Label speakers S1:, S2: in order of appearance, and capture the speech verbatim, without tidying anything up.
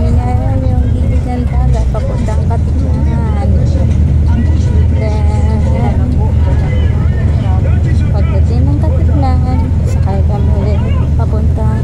S1: ngayon yung gilid ng dagat papuntang Katiklan. Then pagdating ng Katiklan, sakay kami ulit papuntang